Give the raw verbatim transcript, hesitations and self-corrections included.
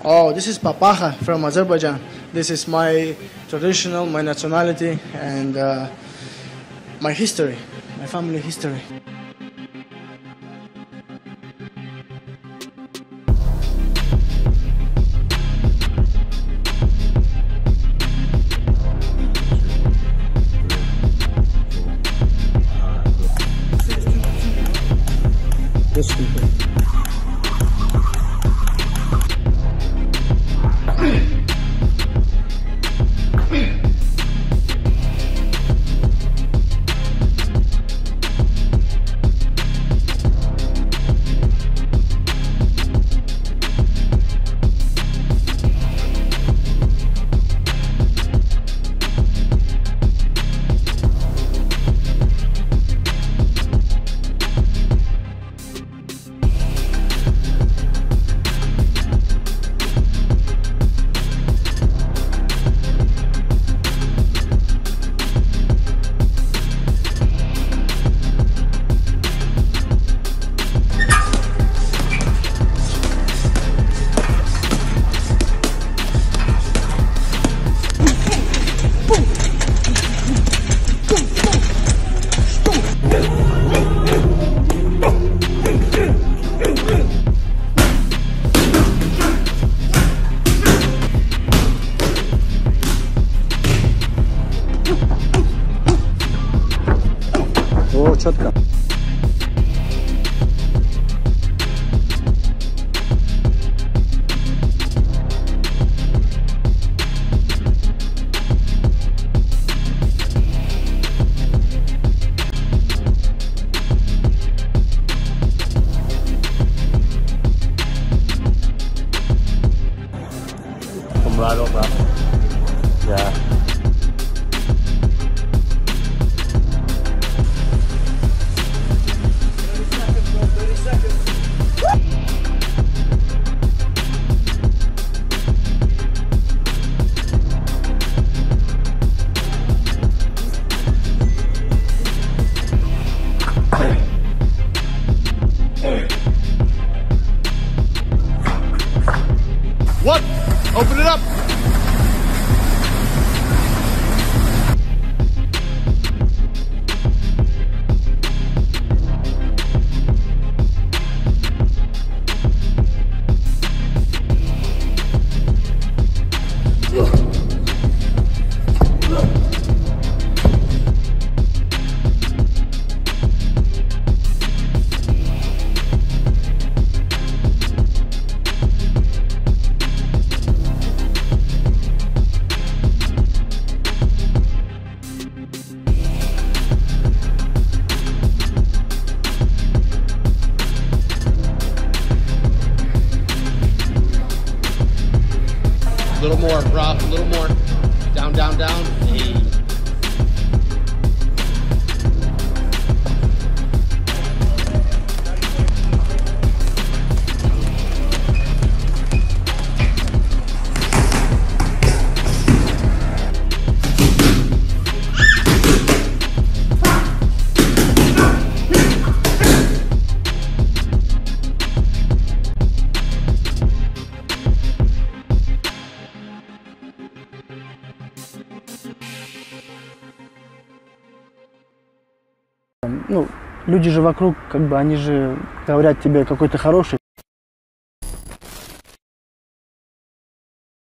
Oh, this is papaja from Azerbaijan. This is my traditional, my nationality, and uh, my history, my family history. This people. О, четко. Come right over. Yeah. What? Open it up! A little more, Rob, a little more. Down, down, down. Hey. Ну, люди же вокруг, как бы, они же говорят тебе, какой ты хороший.